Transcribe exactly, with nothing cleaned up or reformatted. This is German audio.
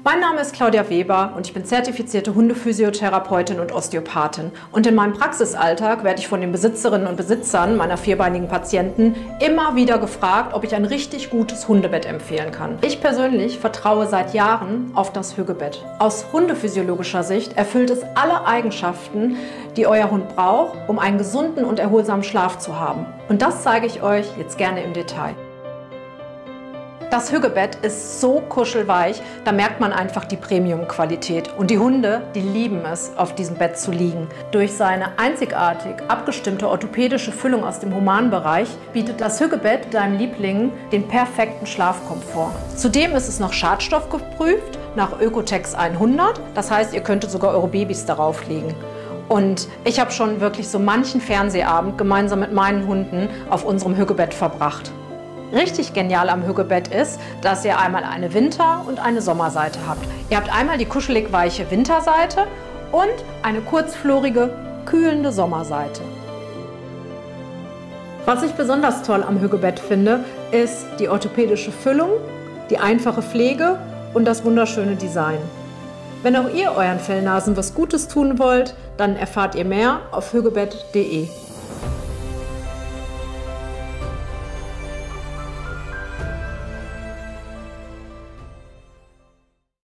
Mein Name ist Claudia Weber und ich bin zertifizierte Hundephysiotherapeutin und Osteopathin. Und in meinem Praxisalltag werde ich von den Besitzerinnen und Besitzern meiner vierbeinigen Patienten immer wieder gefragt, ob ich ein richtig gutes Hundebett empfehlen kann. Ich persönlich vertraue seit Jahren auf das Hüggebett. Aus hundephysiologischer Sicht erfüllt es alle Eigenschaften, die euer Hund braucht, um einen gesunden und erholsamen Schlaf zu haben. Und das zeige ich euch jetzt gerne im Detail. Das Hüggebett ist so kuschelweich, da merkt man einfach die Premium-Qualität. Und die Hunde, die lieben es, auf diesem Bett zu liegen. Durch seine einzigartig abgestimmte orthopädische Füllung aus dem Humanbereich bietet das Hüggebett deinem Liebling den perfekten Schlafkomfort. Zudem ist es noch schadstoffgeprüft nach Ökotex hundert. Das heißt, ihr könntet sogar eure Babys darauf legen. Und ich habe schon wirklich so manchen Fernsehabend gemeinsam mit meinen Hunden auf unserem Hüggebett verbracht. Richtig genial am Hüggebett ist, dass ihr einmal eine Winter- und eine Sommerseite habt. Ihr habt einmal die kuschelig weiche Winterseite und eine kurzflorige, kühlende Sommerseite. Was ich besonders toll am Hüggebett finde, ist die orthopädische Füllung, die einfache Pflege und das wunderschöne Design. Wenn auch ihr euren Fellnasen was Gutes tun wollt, dann erfahrt ihr mehr auf hüggebett punkt de.